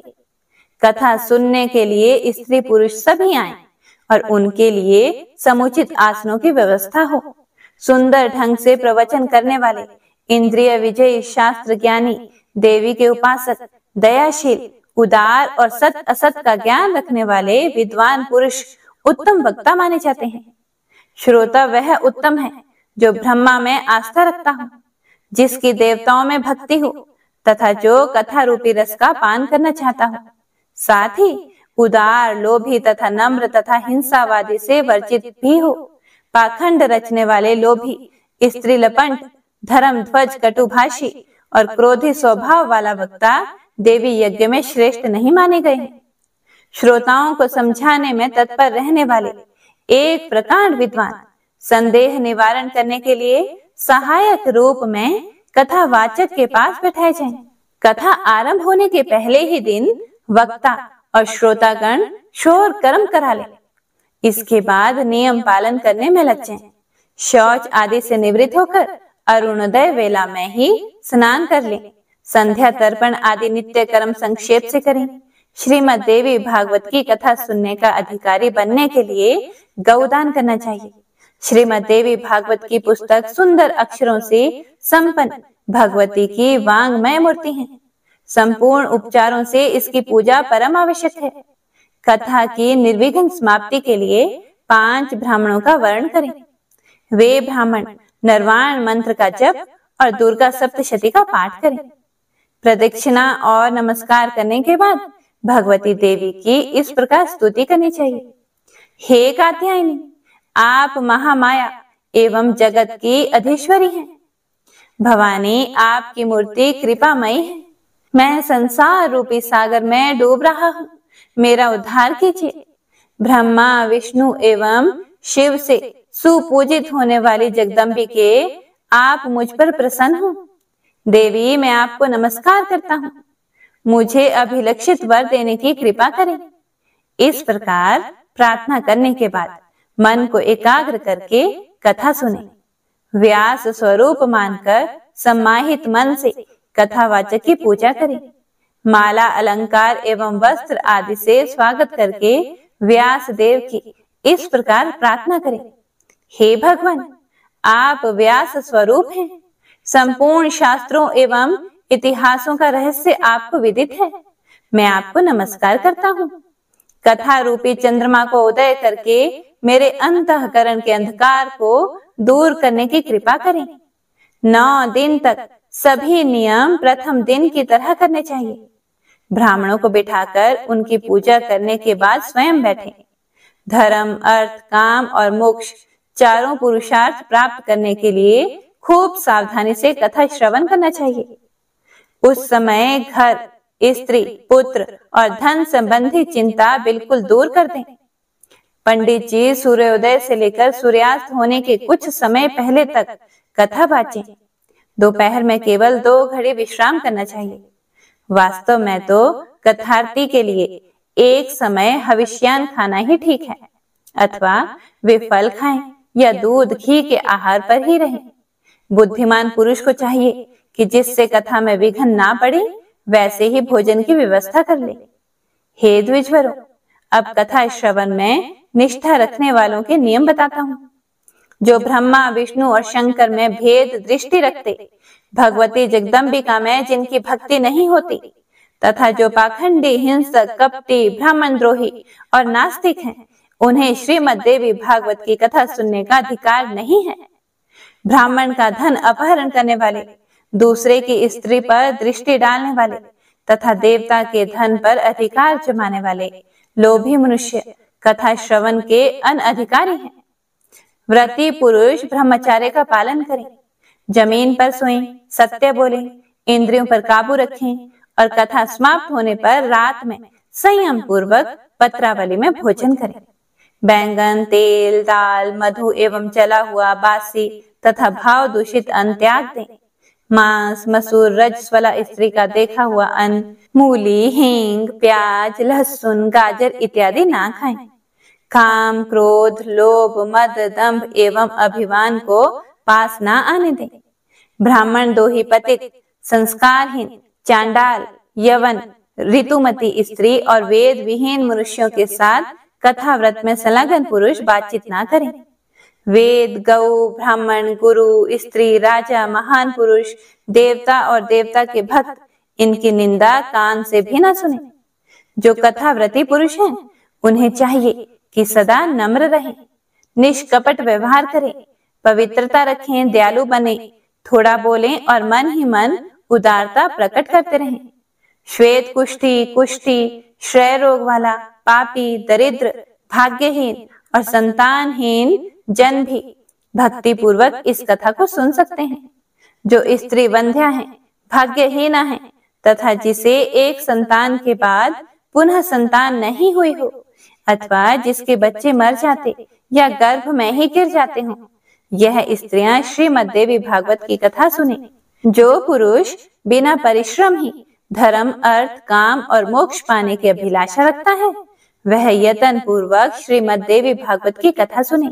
कथा सुनने के लिए स्त्री पुरुष सभी आएं और उनके लिए समुचित आसनों की व्यवस्था हो। सुंदर ढंग से प्रवचन करने वाले, इंद्रिय विजयी, शास्त्र ज्ञानी, देवी के उपासक, दयाशील, उदार और सत असत का ज्ञान रखने वाले विद्वान पुरुष उत्तम वक्ता माने जाते हैं। श्रोता वह उत्तम है जो ब्रह्मा में आस्था रखता हूँ, जिसकी देवताओं में भक्ति हो तथा जो कथा रूपी रस का पान करना चाहता हूँ, साथ ही उदार, लोभी तथा नम्र तथा हिंसावादी से वर्जित भी हो। पाखंड रचने वाले लोभी, स्त्री लपंट, धर्म ध्वज, कटुभाषी और क्रोधी स्वभाव वाला वक्ता देवी यज्ञ में श्रेष्ठ नहीं माने गए हैं। श्रोताओं को समझाने में तत्पर रहने वाले एक प्रकांड विद्वान संदेह निवारण करने के लिए सहायक रूप में कथावाचक के पास बैठाए जाएं। कथा आरंभ होने के पहले ही दिन वक्ता और श्रोतागण शोर कर्म करा ले। इसके बाद नियम पालन करने में लग जाएं। शौच आदि से निवृत्त होकर अरुणोदय वेला में ही स्नान कर लें। संध्या तर्पण आदि नित्य कर्म संक्षेप से करें। श्रीमद् देवी भागवत की कथा सुनने का अधिकारी बनने के लिए गौदान करना चाहिए। श्रीमद् देवी भागवत की पुस्तक सुंदर अक्षरों से संपन्न भगवती की वांग्मय मूर्ति है। संपूर्ण उपचारों से इसकी पूजा परम आवश्यक है। कथा की निर्विघ्न समाप्ति के लिए 5 ब्राह्मणों का वर्ण करें। वे ब्राह्मण नरवाण मंत्र का जप और दुर्गा सप्तशती का पाठ करें। प्रदक्षिणा और नमस्कार करने के बाद भगवती देवी की इस प्रकार स्तुति करनी चाहिए। हे कात्यायनी, आप महामाया एवं जगत की अधीश्वरी हैं। भवानी, आपकी मूर्ति कृपामयी है। मैं संसार रूपी सागर में डूब रहा हूँ, मेरा उद्धार कीजिए। ब्रह्मा, विष्णु एवं शिव से सुपूजित होने वाली जगदम्बिके, आप मुझ पर प्रसन्न हो। देवी, मैं आपको नमस्कार करता हूँ, मुझे अभिलक्षित वर देने की कृपा करें। इस प्रकार प्रार्थना करने के बाद मन को एकाग्र करके कथा सुने। व्यास स्वरूप मानकर सम्माहित मन से कथावाचक की पूजा करें। माला, अलंकार एवं वस्त्र आदि से स्वागत करके व्यास देव की इस प्रकार प्रार्थना करें। हे भगवान, आप व्यास स्वरूप हैं। संपूर्ण शास्त्रों एवं इतिहासों का रहस्य आपको विदित है। मैं आपको नमस्कार करता हूँ। कथा रूपी चंद्रमा को उदय करके मेरे अंतःकरण के अंधकार को दूर करने की कृपा करें। 9 दिन तक सभी नियम प्रथम दिन की तरह करने चाहिए। ब्राह्मणों को बिठाकर उनकी पूजा करने के बाद स्वयं बैठें। धर्म, अर्थ, काम और मोक्ष चारों पुरुषार्थ प्राप्त करने के लिए खूब सावधानी से कथा श्रवण करना चाहिए। उस समय घर, स्त्री, पुत्र और धन संबंधी चिंता बिल्कुल दूर कर दें। पंडित जी सूर्योदय से लेकर सूर्यास्त होने के कुछ समय पहले तक कथा बाँचें। दोपहर में केवल 2 घड़ी विश्राम करना चाहिए। वास्तव में तो कथार्थी के लिए एक समय हविष्यान खाना ही ठीक है, अथवा वे फल खाएं या दूध, घी के आहार पर ही रहें। बुद्धिमान पुरुष को चाहिए कि जिससे कथा में विघ्न ना पड़े वैसे ही भोजन की व्यवस्था कर ले। हे द्विजवरों, अब कथा श्रवण में निष्ठा रखने वालों के नियम बताता हूँ। जो ब्रह्मा, विष्णु और शंकर में भेद दृष्टि रखते, भगवती जगदम्बिका में जिनकी भक्ति नहीं होती, तथा जो पाखंडी, हिंसक, कपटी, ब्राह्मण द्रोही और नास्तिक हैं, उन्हें श्रीमद् देवी भागवत की कथा सुनने का अधिकार नहीं है। ब्राह्मण का धन अपहरण करने वाले, दूसरे की स्त्री पर दृष्टि डालने वाले तथा देवता के धन पर अधिकार जमाने वाले लोभी मनुष्य कथा श्रवण के अनधिकारी हैं। व्रती पुरुष ब्रह्मचर्य का पालन करें, जमीन पर सोएं, सत्य बोलें, इंद्रियों पर काबू रखें और कथा समाप्त होने पर रात में संयम पूर्वक पत्रावली में भोजन करें। बैंगन, तेल, दाल, मधु एवं जला हुआ, बासी तथा भाव दूषित अन्न त्याग दें। मांस, मसूर, रजस्वला स्त्री का देखा हुआ अन्न, मूली, हींग, प्याज, लहसुन, गाजर इत्यादि ना खाएं। काम, क्रोध, लोभ, मद, दंभ एवं अभिमान को पास ना आने दें। ब्राह्मण, दोही, पतित, संस्कारहीन, चांडाल, यवन, ऋतुमती स्त्री और वेद विहीन मनुष्यों के साथ कथा व्रत में संलग्न पुरुष बातचीत ना करें। वेद, गौ, ब्राह्मण, गुरु, स्त्री, राजा, महान पुरुष, देवता और देवता के भक्त, इनकी निंदा कान से भी ना सुने। जो कथाव्रती पुरुष हैं, उन्हें चाहिए कि सदा नम्र रहें, निष्कपट व्यवहार करें, पवित्रता रखें, दयालु बने, थोड़ा बोलें और मन ही मन उदारता प्रकट करते रहें। श्वेत कुष्ठी, कुष्ठी, क्षय रोग वाला, पापी, दरिद्र, भाग्यहीन और संतानहीन जन भी भक्ति पूर्वक इस कथा को सुन सकते हैं। जो स्त्री वंध्या है, भाग्यहीना है तथा जिसे एक संतान के बाद पुनः संतान नहीं हुई हो, अथवा जिसके बच्चे मर जाते या गर्भ में ही गिर जाते हों, यह स्त्रियां श्रीमद् देवी भागवत की कथा सुने। जो पुरुष बिना परिश्रम ही धर्म, अर्थ, काम और मोक्ष पाने की अभिलाषा रखता है, वह यत्न पूर्वक श्रीमद् देवी भागवत की कथा सुने।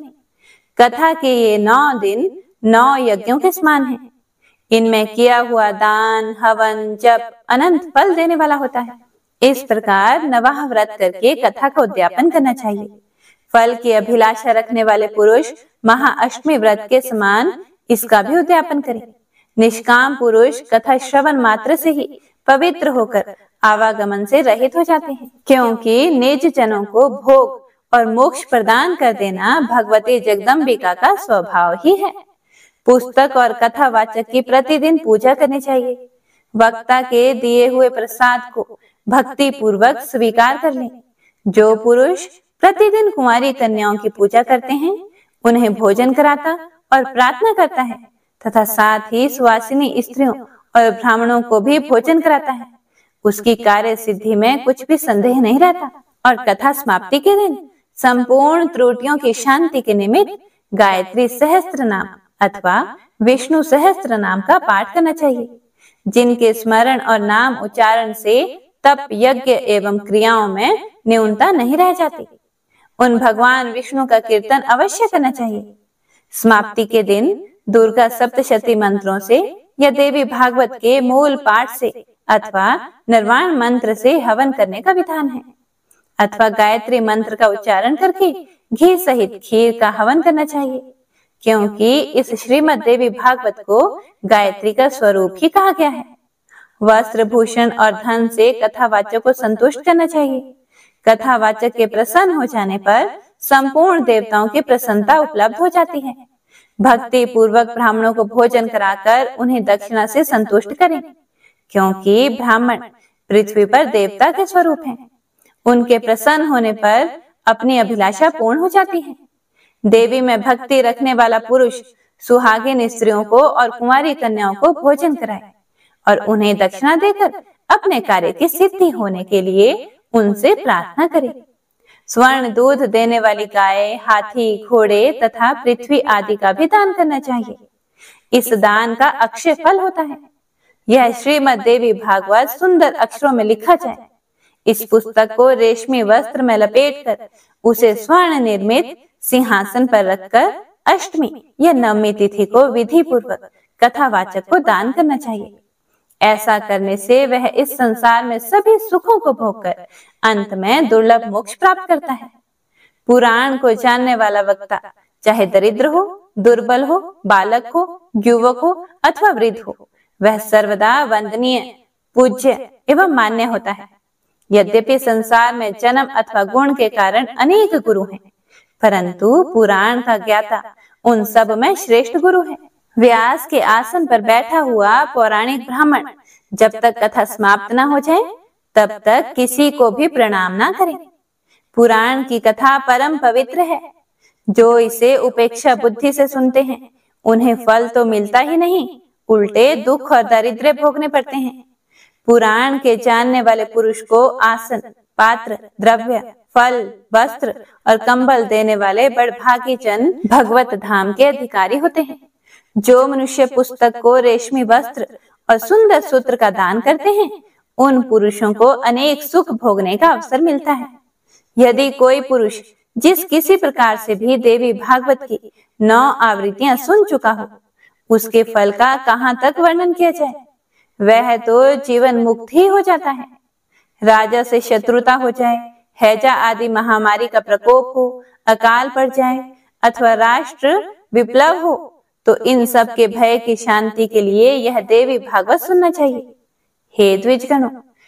कथा के ये 9 दिन 9 यज्ञों के समान हैं। इनमें किया हुआ दान, हवन, जप अनंत फल देने वाला होता है। इस प्रकार नवाह व्रत करके कथा का उद्यापन करना चाहिए। फल की अभिलाषा रखने वाले पुरुष महाअष्टमी व्रत के समान इसका भी उद्यापन करें। निष्काम पुरुष कथा श्रवण मात्र से ही पवित्र होकर आवागमन से रहित हो जाते हैं, क्योंकि निज जनों को भोग और मोक्ष प्रदान कर देना भगवती जगदम्बिका का स्वभाव ही है। पुस्तक और कथा वाचक की प्रतिदिन पूजा करनी चाहिए। वक्ता के दिए हुए प्रसाद को भक्ति पूर्वक स्वीकार कर लें। जो पुरुष प्रतिदिन कुंवारी कन्याओं की पूजा करते हैं, उन्हें भोजन कराता और प्रार्थना करता है तथा साथ ही सुवासिनी स्त्रियों और ब्राह्मणों को भी भोजन कराता है, उसकी कार्य सिद्धि में कुछ भी संदेह नहीं रहता। और कथा समाप्ति के दिन संपूर्ण त्रुटियों की शांति के निमित्त गायत्री सहस्त्र नाम अथवा विष्णु सहस्त्र नाम का पाठ करना चाहिए, जिनके स्मरण और नाम उच्चारण से तप, यज्ञ एवं क्रियाओं में न्यूनता नहीं रह जाती। उन भगवान विष्णु का कीर्तन अवश्य करना चाहिए। समाप्ति के दिन दुर्गा सप्तशती मंत्रों से या देवी भागवत के मूल पाठ से अथवा निर्वाण मंत्र से हवन करने का विधान है, अथवा गायत्री मंत्र का उच्चारण करके घी सहित खीर का हवन करना चाहिए, क्योंकि इस श्रीमद् देवी भागवत को गायत्री का स्वरूप ही कहा गया है। वस्त्र, भूषण और धन से कथावाचक को संतुष्ट करना चाहिए। कथावाचक के प्रसन्न हो जाने पर संपूर्ण देवताओं की प्रसन्नता उपलब्ध हो जाती है। भक्ति पूर्वक ब्राह्मणों को भोजन कराकर उन्हें दक्षिणा से संतुष्ट करें, क्योंकि ब्राह्मण पृथ्वी पर देवता के स्वरूप हैं। उनके प्रसन्न होने पर अपनी अभिलाषा पूर्ण हो जाती है। देवी में भक्ति रखने वाला पुरुष सुहागिन स्त्रियों को और कुंवारी कन्याओं को भोजन कराए और उन्हें दक्षिणा देकर अपने कार्य की सिद्धि होने के लिए उनसे प्रार्थना करे। स्वर्ण दूध देने वाली गाय, हाथी, घोड़े तथा पृथ्वी आदि का भी दान करना चाहिए। इस दान का अक्षय फल होता है। यह श्रीमद् देवी भागवत सुंदर अक्षरों में लिखा जाए। इस पुस्तक को रेशमी वस्त्र में लपेटकर उसे स्वर्ण निर्मित सिंहासन पर रखकर अष्टमी या नवमी तिथि को विधि पूर्वक कथावाचक को दान करना चाहिए। ऐसा करने से वह इस संसार में सभी सुखों को भोगकर अंत में दुर्लभ मोक्ष प्राप्त करता है। पुराण को जानने वाला वक्ता चाहे दरिद्र हो, दुर्बल हो, बालक हो, युवक हो अथवा वृद्ध हो, वह सर्वदा वंदनीय, पूज्य एवं मान्य होता है। यद्यपि संसार में जन्म अथवा गुण के कारण अनेक गुरु हैं, परंतु पुराण का ज्ञाता उन सब में श्रेष्ठ गुरु है। व्यास के आसन पर बैठा हुआ पौराणिक ब्राह्मण जब तक कथा समाप्त न हो जाए तब तक किसी को भी प्रणाम ना करें। पुराण की कथा परम पवित्र है। जो इसे उपेक्षा बुद्धि से सुनते हैं उन्हें फल तो मिलता ही नहीं, उल्टे दुख और दरिद्र भोगने पड़ते हैं। पुराण के जानने वाले पुरुष को आसन, पात्र, द्रव्य, फल, वस्त्र और कंबल देने वाले बड़भागी जन भगवत धाम के अधिकारी होते हैं। जो मनुष्य पुस्तक को रेशमी वस्त्र और सुंदर सूत्र का दान करते हैं, उन पुरुषों को अनेक सुख भोगने का अवसर मिलता है। यदि कोई पुरुष जिस किसी प्रकार से भी देवी भागवत की 9 आवृत्तियां सुन चुका हो, उसके फल का कहां तक वर्णन किया जाए। वह तो जीवन मुक्त ही हो जाता है। राजा से शत्रुता हो जाए, हैजा आदि महामारी का प्रकोप हो, अकाल पड़ जाए अथवा राष्ट्र विप्लव हो, तो इन सब के भय की शांति के लिए यह देवी भागवत सुनना चाहिए। हे द्विजगणों,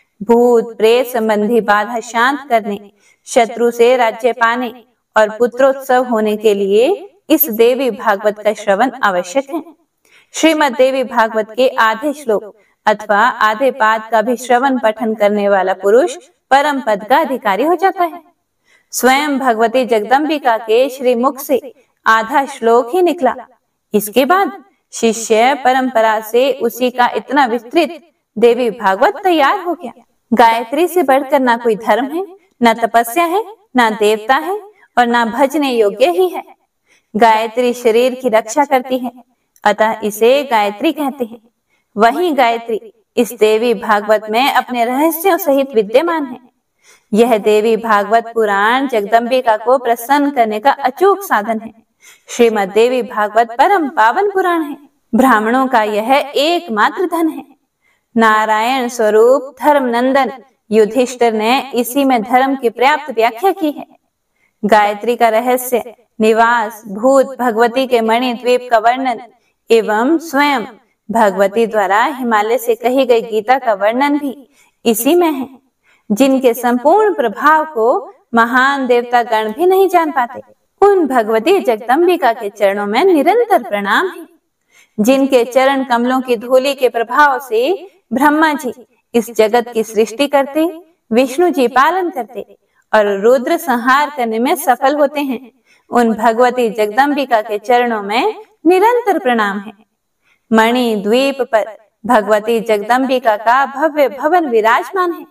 भूत प्रेत संबंधी बाधा शांत करने, शत्रु से राज्य पाने और पुत्रोत्सव होने के लिए इस देवी भागवत का श्रवण आवश्यक है। श्रीमद् देवी भागवत के आधे श्लोक अथवा आधे पाद का भी श्रवण पठन करने वाला पुरुष परम पद का अधिकारी हो जाता है। स्वयं भगवती जगदम्बिका के श्री मुख से आधा श्लोक ही निकला। इसके बाद शिष्य परंपरा से उसी का इतना विस्तृत देवी भागवत तैयार हो गया। गायत्री से बढ़कर ना कोई धर्म है, ना तपस्या है, ना देवता है और ना भजने योग्य ही है। गायत्री शरीर की रक्षा करती है, अतः इसे गायत्री कहते हैं। वही गायत्री इस देवी भागवत में अपने रहस्यों सहित विद्यमान है। यह देवी भागवत पुराण जगदम्बिका को प्रसन्न करने का अचूक साधन है। श्रीमद् देवी भागवत परम पावन पुराण है। ब्राह्मणों का यह एकमात्र धन है। नारायण स्वरूप धर्म नंदन युधिष्ठिर ने इसी में धर्म की पर्याप्त व्याख्या की है। गायत्री का रहस्य, निवास, भूत, भगवती के मणि द्वीप का वर्णन एवं स्वयं भगवती द्वारा हिमालय से कही गई गीता का वर्णन भी इसी में है, जिनके संपूर्ण प्रभाव को महान देवता गण भी नहीं जान पाते। उन भगवती जगदम्बिका के चरणों में निरंतर प्रणाम है, जिनके चरण कमलों की धूलि के प्रभाव से ब्रह्मा जी इस जगत की सृष्टि करते, विष्णु जी पालन करते और रुद्र संहार करने में सफल होते हैं। उन भगवती जगदम्बिका के चरणों में निरंतर प्रणाम है। मणि द्वीप पर भगवती जगदम्बिका का भव्य भवन विराजमान है।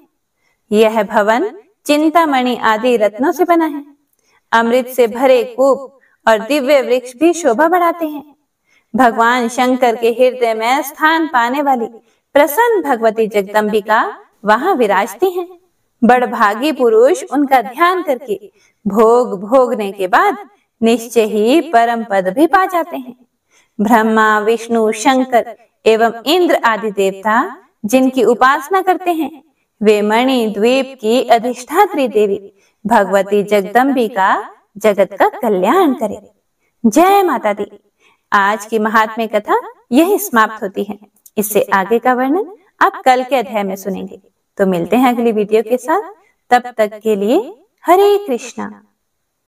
यह भवन चिंतामणि आदि रत्नों से बना है। अमृत से भरे कूप और दिव्य वृक्ष भी शोभा बढ़ाते हैं। भगवान शंकर के हृदय में स्थान पाने वाली प्रसन्न भगवती जगदम्बिका वहां विराजती हैं। बड़भागी पुरुष उनका ध्यान करके भोग भोगने के बाद निश्चय ही परम पद भी पा जाते हैं। ब्रह्मा, विष्णु, शंकर एवं इंद्र आदि देवता जिनकी उपासना करते हैं, वे मणि द्वीप की अधिष्ठात्री देवी भगवती जगदम्बिका जगत का कल्याण करे। जय माता दी। आज की महात्म्य कथा यही समाप्त होती है। इससे आगे का वर्णन आप कल के अध्याय में सुनेंगे। तो मिलते हैं अगली वीडियो के साथ। तब तक के लिए हरे कृष्णा।